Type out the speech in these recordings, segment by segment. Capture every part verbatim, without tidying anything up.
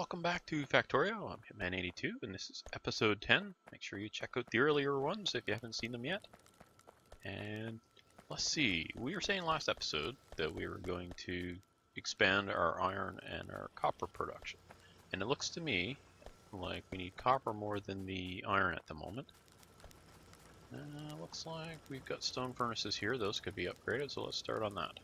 welcome back to Factorio. I'm Hitman eighty-two, and this is episode ten. Make sure you check out the earlier ones if you haven't seen them yet. And let's see, we were saying last episode that we were going to expand our iron and our copper production. And it looks to me like we need copper more than the iron at the moment. Uh, looks like we've got stone furnaces here. Those could be upgraded, so let's start on that.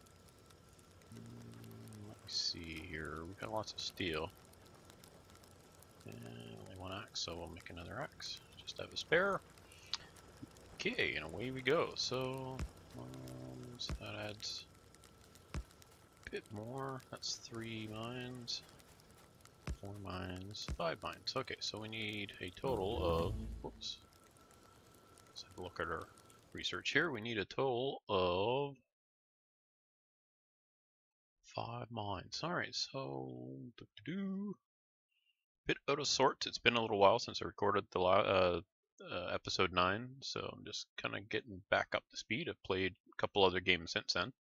See here, we've got lots of steel. And only one axe, so we'll make another axe. Just have a spare. Okay, and away we go. So, um, so that adds a bit more. That's three mines, four mines, five mines. Okay, so we need a total of. Whoops. Let's have a look at our research here. We need a total of five mines. Alright, so doo -doo -doo. Bit out of sorts. It's been a little while since I recorded the uh, uh, episode nine, so I'm just kind of getting back up to speed. I've played a couple other games since then.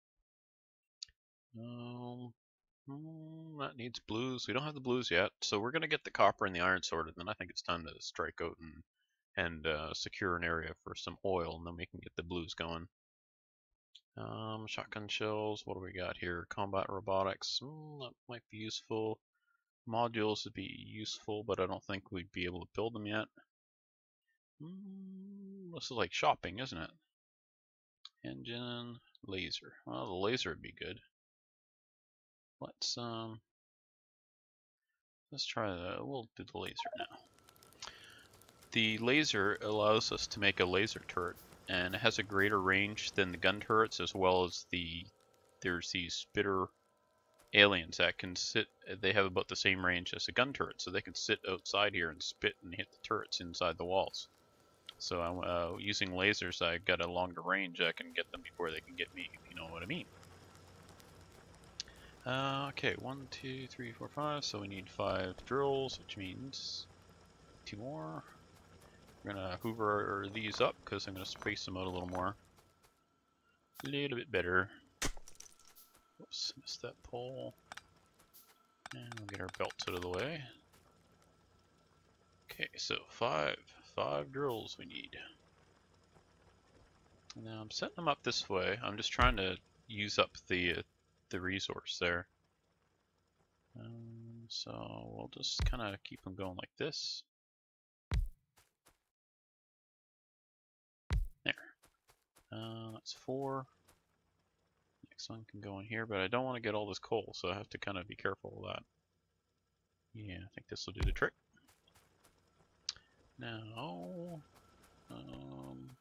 Um, mm, that needs blues. We don't have the blues yet, so we're going to get the copper and the iron sorted, and then I think it's time to strike out and, and uh, secure an area for some oil, and then we can get the blues going. Um, shotgun shells, what do we got here? Combat robotics, mm, that might be useful. Modules would be useful, but I don't think we'd be able to build them yet. Mm, this is like shopping, isn't it? Engine, laser. Well, the laser would be good. Let's um, let's try that. We'll do the laser now. The laser allows us to make a laser turret, and it has a greater range than the gun turrets, as well as the there's these spitter aliens that can sit. They have about the same range as a gun turret, so they can sit outside here and spit and hit the turrets inside the walls. So I'm uh, using lasers. I got a longer range. I can get them before they can get me, if you know what I mean. Uh, okay, one, two, three, four, five. So we need five drills, which means two more. We're gonna hoover these up because I'm gonna space them out a little more. A little bit better. Whoops, missed that pole. And we'll get our belts out of the way. Okay, so five. Five drills we need. Now I'm setting them up this way. I'm just trying to use up the uh, the resource there. Um, so we'll just kind of keep them going like this. There. Uh, that's four. Next one can go in here, but I don't want to get all this coal, so I have to kind of be careful of that. Yeah, I think this will do the trick. Now, um,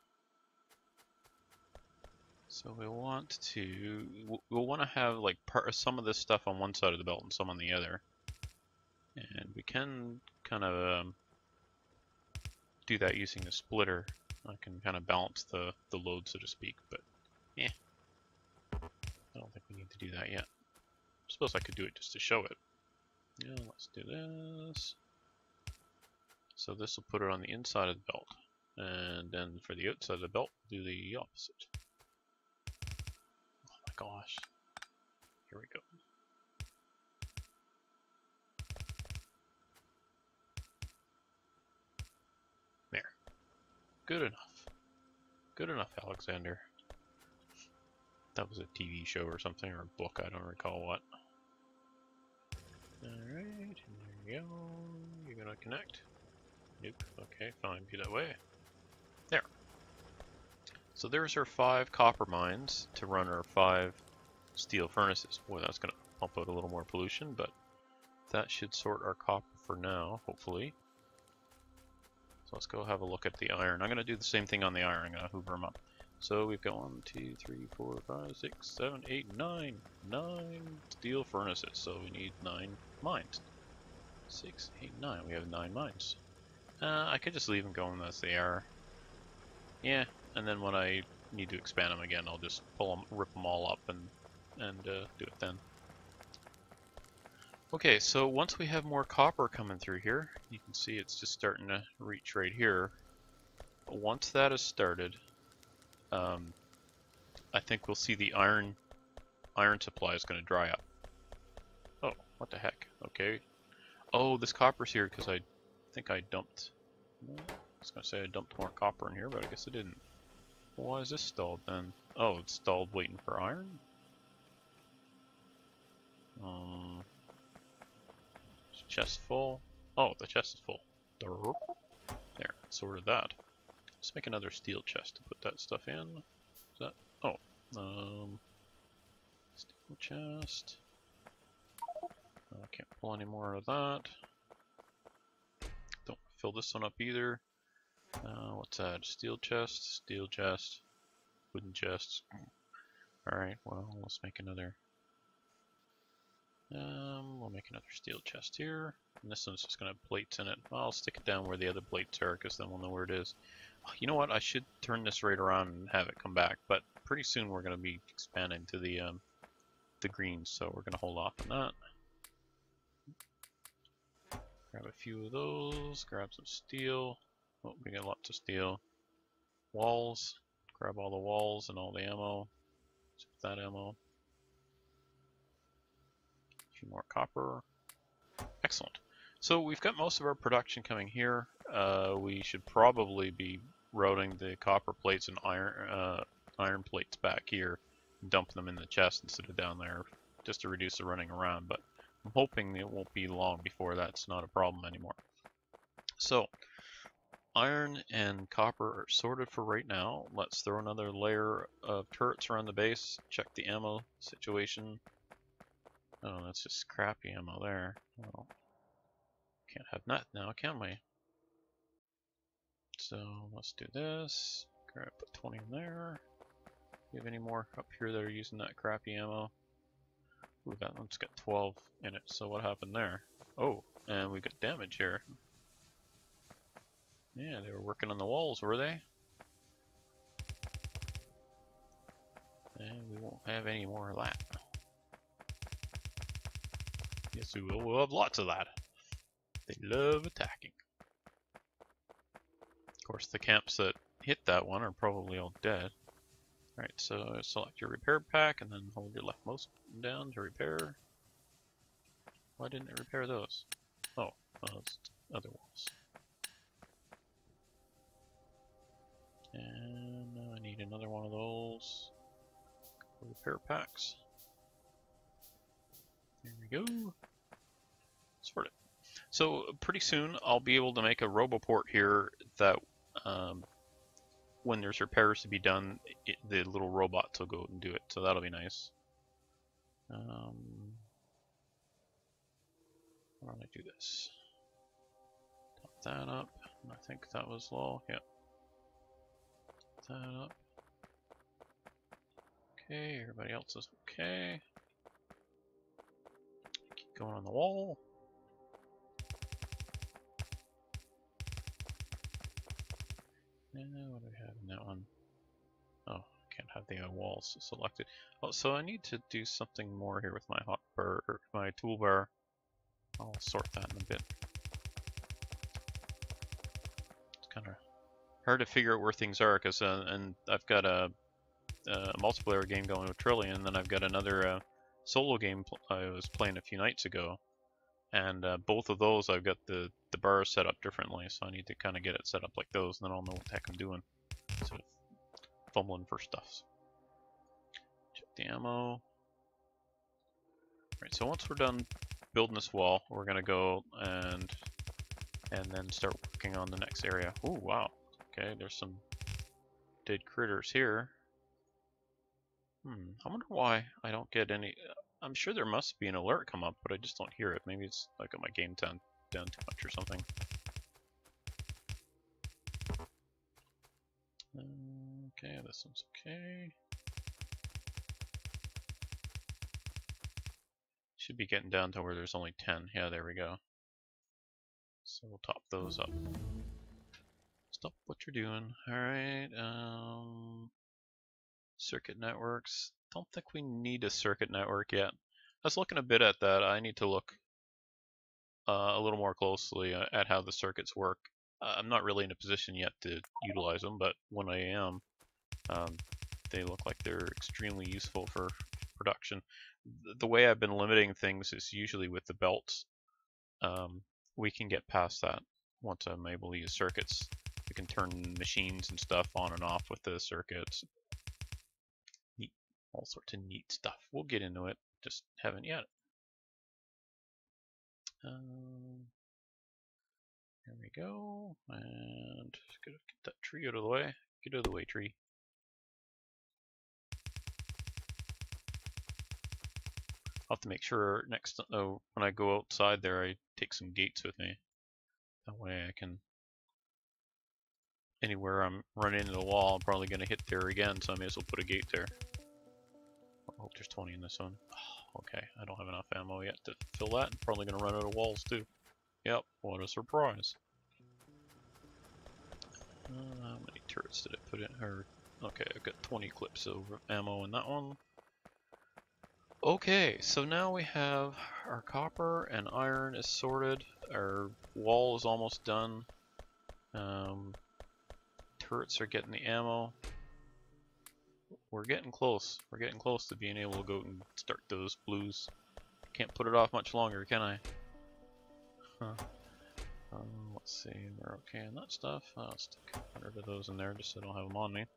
so we want to, we'll want to have like part, some of this stuff on one side of the belt and some on the other. And we can kind of um, do that using the splitter. I can kind of balance the, the load, so to speak, but yeah. I don't think we need to do that yet. I suppose I could do it just to show it. Yeah, let's do this. So this will put it on the inside of the belt. And then for the outside of the belt, do the opposite. Oh my gosh. Here we go. There. Good enough. Good enough, Alexander. That was a T V show or something, or a book, I don't recall what. Alright, and there you go. You're gonna connect. Nope, okay, fine, be that way. There. So there's our five copper mines to run our five steel furnaces. Boy, that's gonna pump out a little more pollution, but that should sort our copper for now, hopefully. So let's go have a look at the iron. I'm gonna do the same thing on the iron. I'm gonna hoover them up. So we've got one, two, three, four, five, six, seven, eight, nine. Nine steel furnaces. So we need nine mines. Six, eight, nine. We have nine mines. Uh, I could just leave them going as they are. Yeah, and then when I need to expand them again, I'll just pull them, rip them all up, and and uh, do it then. Okay, so once we have more copper coming through here, you can see it's just starting to reach right here. But once that is started, um, I think we'll see the iron iron supply is going to dry up. Oh, what the heck? Okay, Oh, this copper's here because I think I dumped... I was going to say I dumped more copper in here, but I guess I didn't. Well, why is this stalled then? Oh, it's stalled waiting for iron? Um, chest full? Oh, the chest is full. There, sorted that. Let's make another steel chest to put that stuff in. Is that? Oh, um, steel chest. I can't pull any more of that. Don't fill this one up either. Uh, what's that? Steel chest, steel chest, wooden chest. Alright, well, let's make another. Um, we'll make another steel chest here. And this one's just going to have plates in it. I'll stick it down where the other plates are, because then we'll know where it is. Oh, you know what? I should turn this right around and have it come back. But pretty soon we're going to be expanding to the um, the greens, so we're going to hold off on that. Grab a few of those. Grab some steel. Oh, we got lots of steel. Walls. Grab all the walls and all the ammo. Save that ammo. A few more copper. Excellent. So we've got most of our production coming here. Uh, we should probably be routing the copper plates and iron uh, iron plates back here and dumping them in the chest instead of down there, just to reduce the running around. But I'm hoping it won't be long before that's not a problem anymore. So iron and copper are sorted for right now. Let's throw another layer of turrets around the base. Check the ammo situation. Oh, that's just crappy ammo there. Oh. Can't have that now, can we? So let's do this. Grab, put twenty in there. Do you have any more up here that are using that crappy ammo? Ooh, that one's got twelve in it. So what happened there? Oh, and we got damage here. Yeah, they were working on the walls, were they? And we won't have any more of that. Yes, we will. We'll have lots of that. They love attacking. Of course, the camps that hit that one are probably all dead. Alright, so select your repair pack and then hold your leftmost down to repair. Why didn't it repair those? Oh, well, it's other walls. And now I need another one of those repair packs. There we go. Sort it. So pretty soon I'll be able to make a roboport here that um, when there's repairs to be done, it, the little robots will go and do it. So that'll be nice. Um, why don't I do this? Top that up. I think that was low. Yep. Top that up. Okay, everybody else is okay. Keep going on the wall. And what do we have in that one? Oh, I can't have the uh, walls selected. Oh, so I need to do something more here with my hotbar, or my toolbar. I'll sort that in a bit. It's kind of hard to figure out where things are, because uh, and I've got a, a multiplayer game going with Trillian, and then I've got another uh, solo game I was playing a few nights ago. And uh, both of those, I've got the, the bars set up differently, so I need to kind of get it set up like those, and then I'll know what the heck I'm doing. Instead of fumbling for stuff. Check the ammo. Right, so once we're done building this wall, we're going to go and and then start working on the next area. Oh, wow. Okay, there's some dead critters here. Hmm, I wonder why I don't get any... I'm sure there must be an alert come up, but I just don't hear it. Maybe it's like got my game down, down too much or something. Okay, this one's okay. Should be getting down to where there's only ten. Yeah, there we go. So we'll top those up. Stop what you're doing. Alright, um... circuit networks. Don't think we need a circuit network yet. I was looking a bit at that. I need to look uh, a little more closely uh, at how the circuits work. Uh, I'm not really in a position yet to utilize them, but when I am, um, they look like they're extremely useful for production. The way I've been limiting things is usually with the belts. um, we can get past that once I'm able to use circuits. We can turn machines and stuff on and off with the circuits. Neat, all sorts of neat stuff. We'll get into it, just haven't yet. Um, there we go, and just gotta get that tree out of the way. Get out of the way, tree. I'll have to make sure next oh, when I go outside there, I take some gates with me. That way I can, anywhere I'm running into the wall, I'm probably going to hit there again, so I may as well put a gate there. Oh, there's twenty in this one. Oh, okay, I don't have enough ammo yet to fill that. I'm probably going to run out of walls too. Yep, what a surprise. Uh, how many turrets did I put in? Or, okay, I've got twenty clips of ammo in that one. Okay, so now we have our copper and iron is sorted. Our wall is almost done. Um, turrets are getting the ammo. We're getting close. We're getting close to being able to go and start those blues. Can't put it off much longer, can I? Huh. Um, let's see, we're okay on that stuff. I'll stick a hundred of those in there just so I don't have them on me.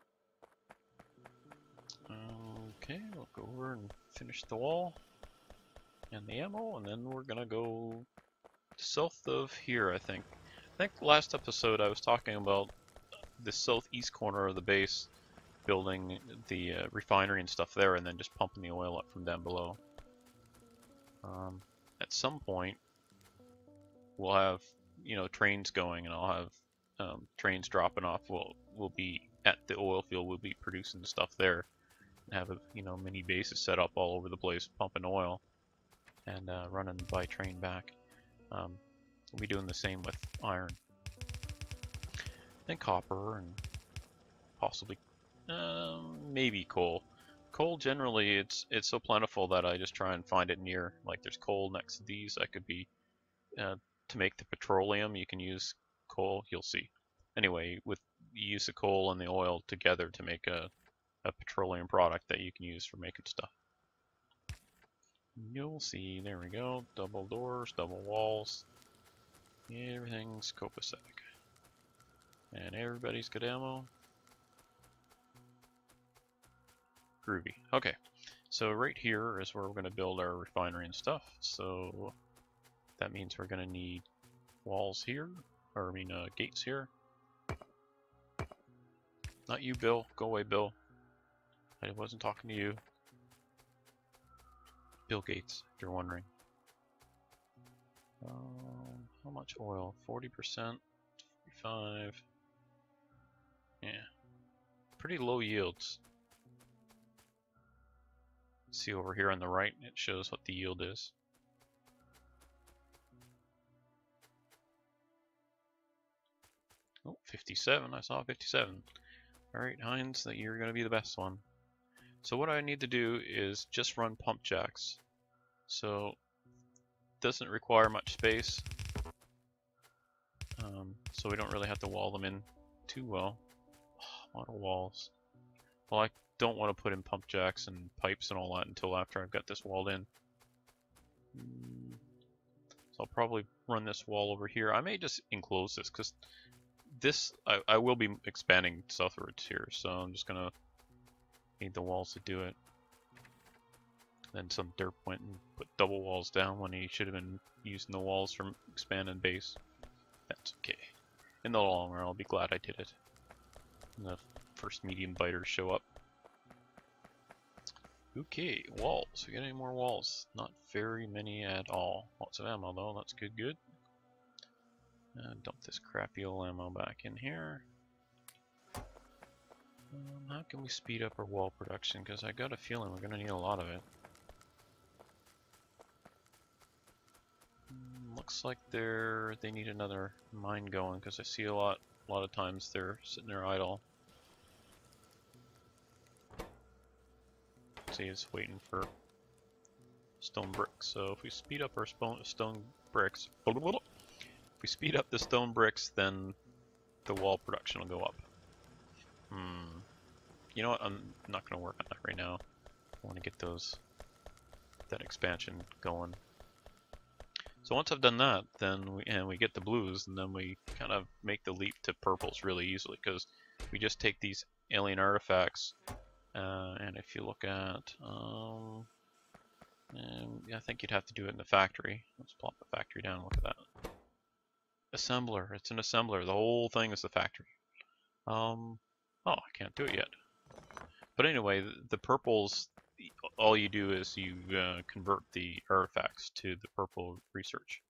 Okay, we'll go over and finish the wall and the ammo, and then we're gonna go south of here, I think. I think last episode I was talking about the southeast corner of the base, building the uh, refinery and stuff there, and then just pumping the oil up from down below. Um, at some point, we'll have, you know, trains going, and I'll have um, trains dropping off. We'll we'll be at the oil field. We'll be producing stuff there, and have a you know mini bases set up all over the place, pumping oil, and uh, running by train back. Um, we'll be doing the same with iron and copper, and possibly um, maybe coal. Coal generally, it's it's so plentiful that I just try and find it near. Like there's coal next to these. I could be uh, to make the petroleum. You can use coal. You'll see. Anyway, with you use the coal and the oil together to make a a petroleum product that you can use for making stuff. You'll see. There we go. Double doors, double walls. Everything's copacetic. And everybody's got ammo. Groovy. Okay, so right here is where we're going to build our refinery and stuff. So that means we're going to need walls here, or I mean uh, gates here. Not you, Bill. Go away, Bill. I wasn't talking to you. Bill Gates, if you're wondering. Um, how much oil? forty percent, forty-five. Yeah, pretty low yields. See over here on the right, it shows what the yield is. Oh, fifty-seven, I saw fifty-seven. Alright, Heinz, that you're going to be the best one. So what I need to do is just run pump jacks. So, doesn't require much space. Um, so we don't really have to wall them in too well. Oh, a lot of walls. Well, I don't want to put in pump jacks and pipes and all that until after I've got this walled in. Mm. So I'll probably run this wall over here. I may just enclose this because this I, I will be expanding southwards here, so I'm just gonna need the walls to do it. Then some derp went and put double walls down when he should have been using the walls from expanding base. That's okay. In the long run, I'll be glad I did it. And the first medium biters show up. Okay, walls. We got any more walls? Not very many at all. Lots of ammo though, that's good, good. Uh, dump this crappy old ammo back in here. Um, how can we speed up our wall production? Because I got a feeling we're going to need a lot of it. Mm, looks like they're they need another mine going because I see a lot a lot of times they're sitting there idle. See, it's waiting for stone bricks. So if we speed up our stone bricks, if we speed up the stone bricks, then the wall production will go up. Hmm. You know what? I'm not going to work on that right now. I want to get those that expansion going. So once I've done that, then we, and we get the blues, and then we kind of make the leap to purples really easily, because we just take these alien artifacts, uh, and if you look at, um, and I think you'd have to do it in the factory. Let's plop the factory down, look at that. Assembler, it's an assembler, the whole thing is the factory. Um, oh, I can't do it yet. But anyway, the, the purples, all you do is you uh, convert the artifacts to the purple research.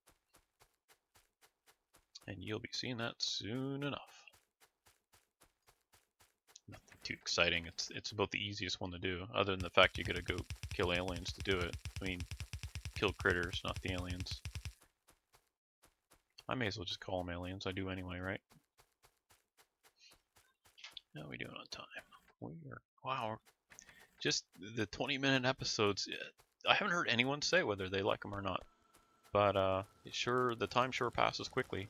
And you'll be seeing that soon enough. Nothing too exciting, it's it's about the easiest one to do, other than the fact you gotta go kill aliens to do it. I mean, kill critters, not the aliens. I may as well just call them aliens, I do anyway, right? How are we doing on time? We are, wow, just the twenty minute episodes, I haven't heard anyone say whether they like them or not. But uh, it sure, the time sure passes quickly.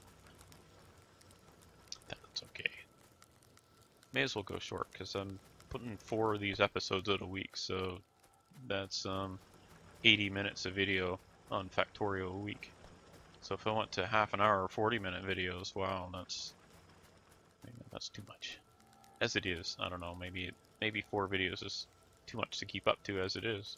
That's okay. May as well go short, because I'm putting four of these episodes out a week, so that's um, eighty minutes of video on Factorio a week. So if I went to half an hour or forty minute videos, wow, that's maybe that's too much. As it is, I don't know, maybe it, maybe four videos is too much to keep up to as it is.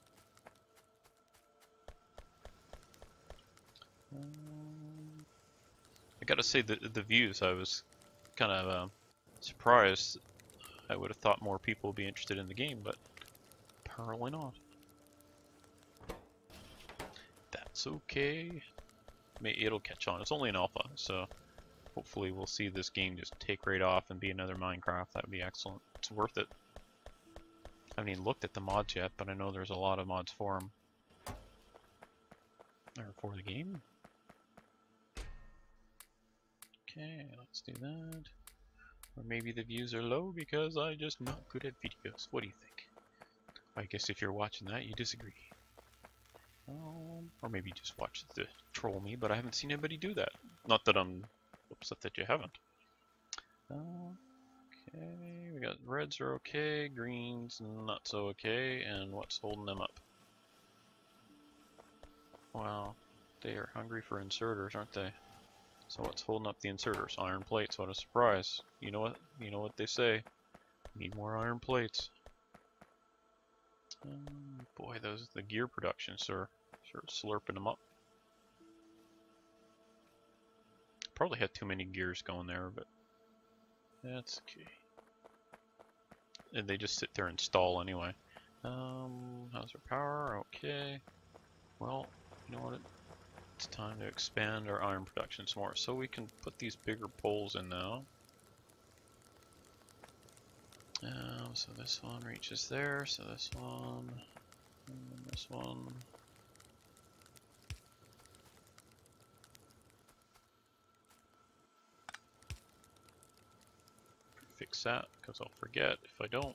Um, I gotta say the the views, I was kind of uh, surprised. I would have thought more people would be interested in the game, but apparently not. That's okay. It'll catch on. It's only an alpha, so hopefully we'll see this game just take right off and be another Minecraft. That would be excellent. It's worth it. I haven't even looked at the mods yet, but I know there's a lot of mods for them. Or for the game. Okay, let's do that. Or maybe the views are low because I'm just not good at videos. What do you think? I guess if you're watching that, you disagree. Um, or maybe you just watch the troll me, but I haven't seen anybody do that. Not that I'm upset that you haven't. Okay, we got reds are okay, greens not so okay, and what's holding them up? Wow, they are hungry for inserters, aren't they? So what's holding up the inserters? Iron plates, what a surprise. You know what, you know what they say. Need more iron plates. Um, boy, those the gear production, sir. Sort of slurping them up. Probably had too many gears going there, but that's okay. And they just sit there and stall anyway. Um, how's our power? Okay. Well, you know what? It's time to expand our iron production some more. So we can put these bigger poles in now. Um, so this one reaches there, so this one, and this one. Fix that, because I'll forget if I don't.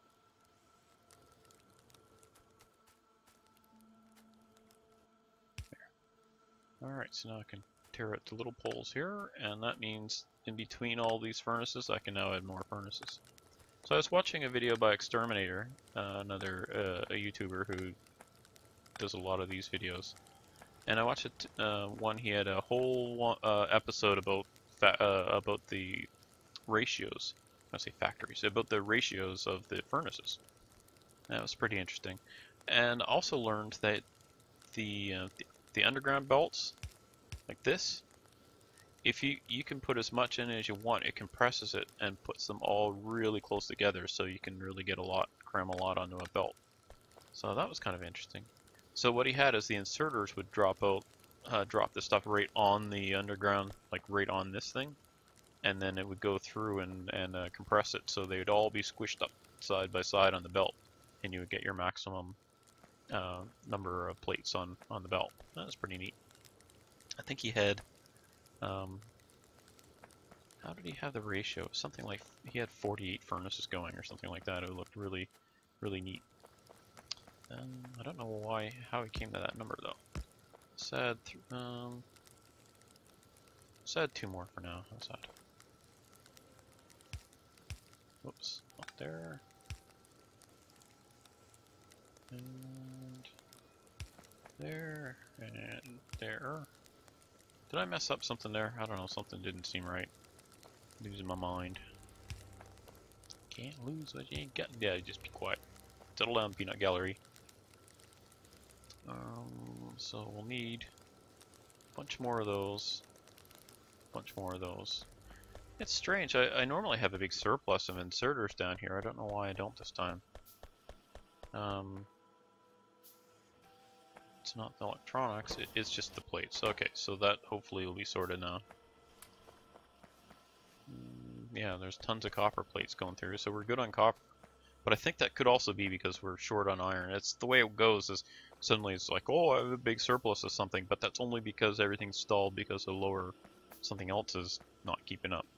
Alright, so now I can tear out the little poles here, and that means in between all these furnaces I can now add more furnaces. So I was watching a video by Exterminator, uh, another uh, a YouTuber who does a lot of these videos, and I watched it, uh, one. He had a whole one, uh, episode about fa uh, about the ratios. I say factories, about the ratios of the furnaces. That was pretty interesting, and also learned that the uh, the, the underground belts like this, if you you can put as much in as you want, it compresses it and puts them all really close together, so you can really get a lot, cram a lot onto a belt. So that was kind of interesting. So what he had is the inserters would drop out, uh, drop the stuff right on the underground, like right on this thing, and then it would go through and and uh, compress it, so they would all be squished up side by side on the belt, and you would get your maximum uh, number of plates on on the belt. That was pretty neat. I think he had. Um, how did he have the ratio? Something like he had forty-eight furnaces going or something like that. It looked really, really neat. Um, I don't know why, how he came to that number though. Let's add, um, let's add two more for now. How's that? Whoops, up there. And there, and there. Did I mess up something there? I don't know, something didn't seem right. Losing my mind. Can't lose what you ain't got. Yeah, just be quiet. Settle down, peanut gallery. Um, so we'll need a bunch more of those. A bunch more of those. It's strange. I, I normally have a big surplus of inserters down here. I don't know why I don't this time. Um, it's not the electronics. It, it's just the plates. Okay, so that hopefully will be sorted now. Mm, yeah, there's tons of copper plates going through, so we're good on copper. But I think that could also be because we're short on iron. It's the way it goes is suddenly it's like, oh, I have a big surplus of something, but that's only because everything's stalled because of lower, something else is not keeping up.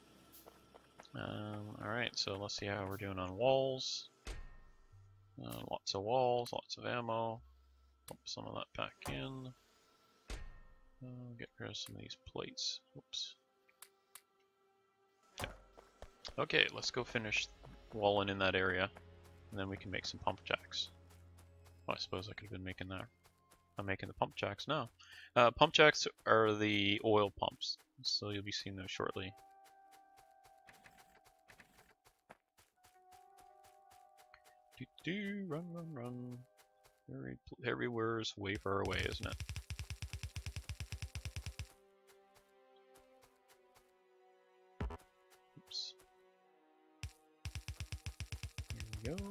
Um, Alright, so let's see how we're doing on walls. Uh, lots of walls, lots of ammo. Pump some of that back in. Uh, get rid of some of these plates. Oops. Okay. Okay, let's go finish walling in that area, and then we can make some pump jacks. Well, I suppose I could have been making that. I'm making the pump jacks now. Uh, pump jacks are the oil pumps, so you'll be seeing those shortly. Do do run run run. Every, everywhere's way far away, isn't it? Oops. There we go.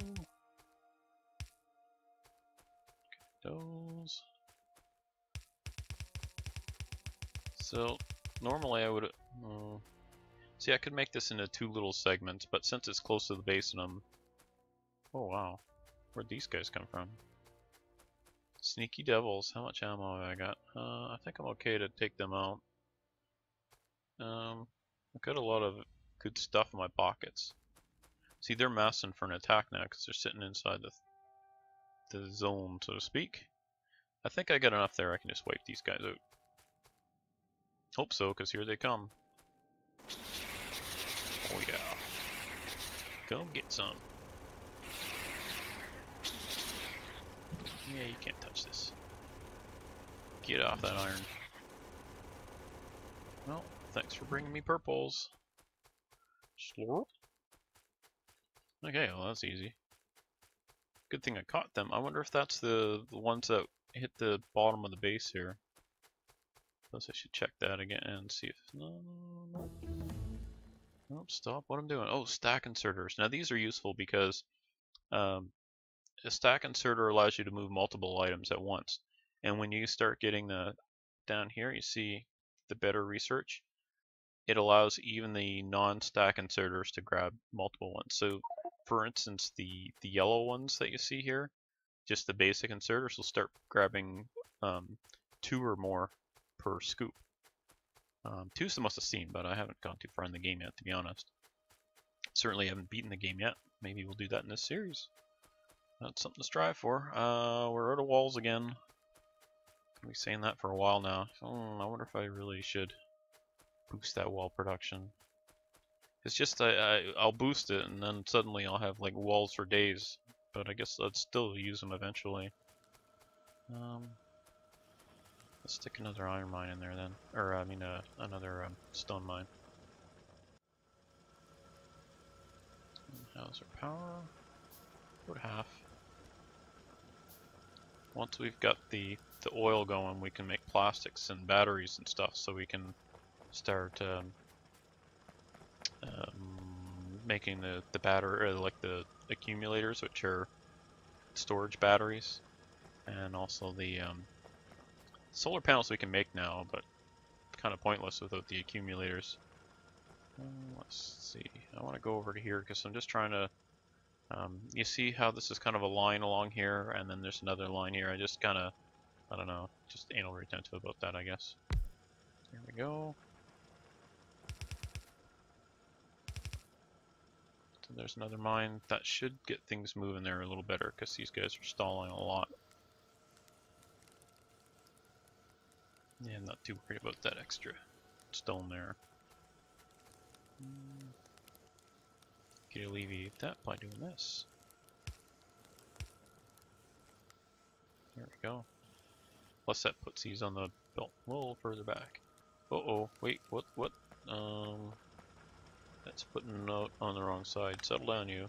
Those. So normally I would. Uh, see, I could make this into two little segments, but since it's close to the base and I'm. Oh wow, where'd these guys come from? Sneaky devils. How much ammo have I got? Uh, I think I'm okay to take them out. Um, I've got a lot of good stuff in my pockets. See, they're massing for an attack now because they're sitting inside the the zone, so to speak. I think I got enough there. I can just wipe these guys out. Hope so, because here they come. Oh yeah. Come get some. Yeah, you can't touch this. Get off that iron. Well, thanks for bringing me purples. Slurp. Okay, well that's easy. Good thing I caught them. I wonder if that's the, the ones that hit the bottom of the base here. Plus I should check that again and see if... No, no, no. Nope, stop what I'm doing. Oh, stack inserters. Now these are useful because um, a stack inserter allows you to move multiple items at once. And when you start getting the down here, you see the better research. It allows even the non-stack inserters to grab multiple ones. So for instance, the, the yellow ones that you see here, just the basic inserters will start grabbing um, two or more per scoop. Um, two's the most I've seen, but I haven't gone too far in the game yet, to be honest. Certainly haven't beaten the game yet. Maybe we'll do that in this series. That's something to strive for. Uh, we're out of walls again. I've been saying that for a while now. Hmm, I wonder if I really should boost that wall production. It's just I, I, I'll boost it and then suddenly I'll have like walls for days. But I guess I'd still use them eventually. Um, let's stick another iron mine in there then. Or I mean uh, another um, stone mine. How's our power? About half. Once we've got the, the oil going, we can make plastics and batteries and stuff, so we can start um, um, making the, the battery, or like the accumulators, which are storage batteries, and also the um, solar panels we can make now, but kind of pointless without the accumulators. Um, let's see, I want to go over to here because I'm just trying to Um, you see how this is kind of a line along here, and then there's another line here. I just kind of, I don't know, just anal retentive about that, I guess. There we go. So there's another mine. That should get things moving there a little better, because these guys are stalling a lot. Yeah, I'm not too worried about that extra stone there. Hmm. Can alleviate that by doing this. There we go. Plus that puts these on the belt a little further back. Uh-oh, wait, what, what? Um, that's putting a note on the wrong side. Settle down, you.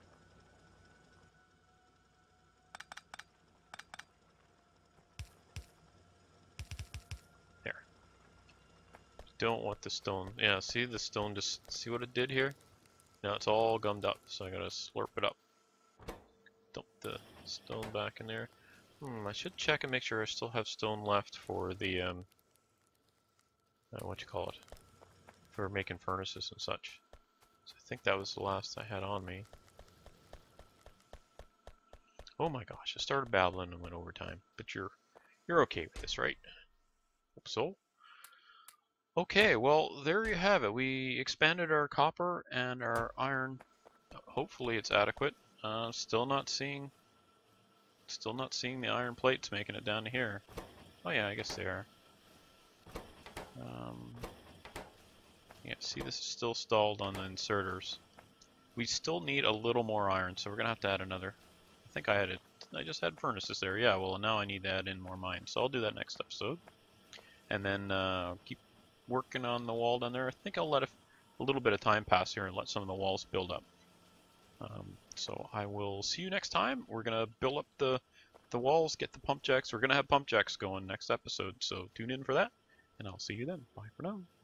There. Don't want the stone. Yeah, see the stone, just see what it did here? Now it's all gummed up, so I gotta slurp it up. Dump the stone back in there. Hmm, I should check and make sure I still have stone left for the, um, uh, what you call it? For making furnaces and such. So I think that was the last I had on me. Oh my gosh, I started babbling and went overtime. But you're you're okay with this, right? Hope so. Okay, well there you have it. We expanded our copper and our iron. Hopefully it's adequate. Uh, still not seeing still not seeing the iron plates making it down to here. Oh yeah, I guess they are. Um, yeah, see this is still stalled on the inserters. We still need a little more iron, so we're gonna have to add another. I think I had it. I just had furnaces there. Yeah, well now I need to add in more mines, so I'll do that next episode. And then uh, keep working on the wall down there. I think I'll let a, a little bit of time pass here and let some of the walls build up. Um, so I will see you next time. We're gonna build up the the walls, get the pump jacks. We're gonna have pump jacks going next episode, so tune in for that. And I'll see you then. Bye for now.